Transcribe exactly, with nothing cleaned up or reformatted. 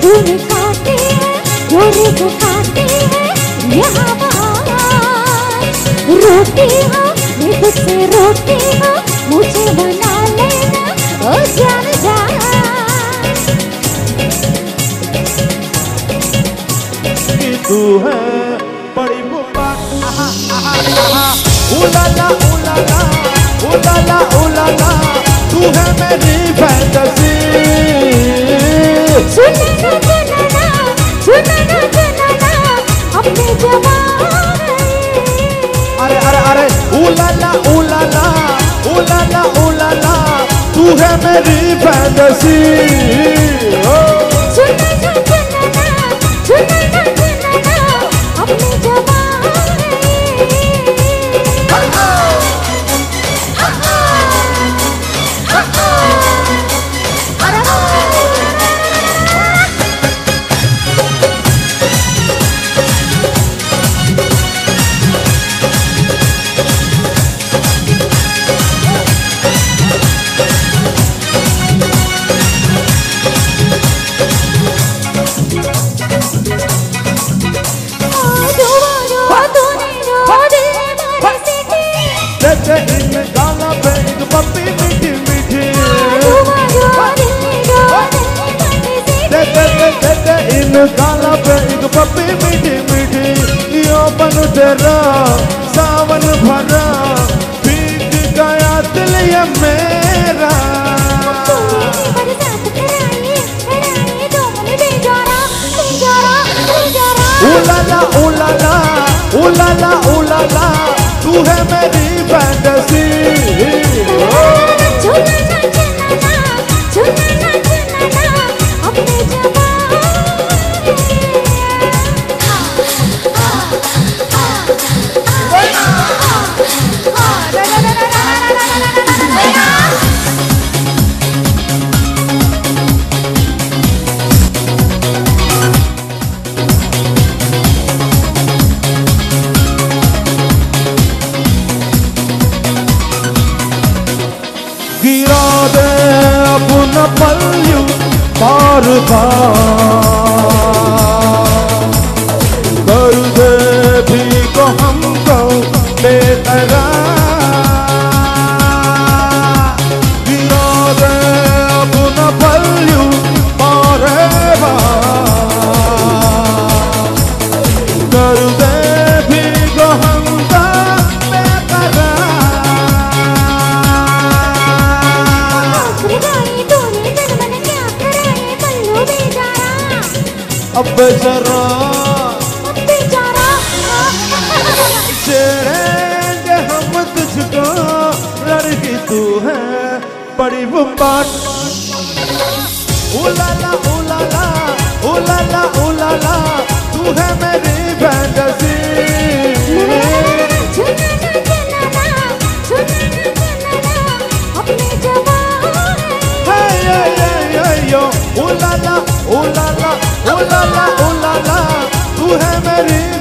दूर काटे हैं, जोर से काटे हैं, यहाँ वहाँ रोटी हो, मैं तुझसे रोटी हो, मुझे बना लेना ओ जान जान। तू है बड़ी बुआ, उलाला उलाला उलाला उलाला, तू है मेरी फैंटेसी। सुनना सुनना सुनना सुनना अपने जवान। अरे अरे अरे उलाला उलाला उलाला उलाला, तू है मेरी फैंटेसी। सुनना सुनना सुनना सुनना अपने जवान। इन गाना पे एक पप्पी मीठी मीठी, इन गाना पे एक पप्पी मीठी मीठी, यो बन तेरा सावन भरा, भीग गया दिल ये मेरा। उलाला उलाला उलाला उलाला, तू है मेरी फैंटेसी। सुनना सुनना सुनना सुनना अपने जवान। गिरा दे अपना पल्लू बार बार, कर दे भी को हमको बेकरार। गिरा दे अपना पल्लू बार बार, कर दे भी को हमको अब बेचारा छेड़ेंगे हम तुझको, लड़की तू है बड़ी बुम्बाट। उलाला उलाला उलाला उलाला, तू है मेरी फैंटेसी। अपने जवान। उलाला उलाला उलाला उलाला, तू है मेरी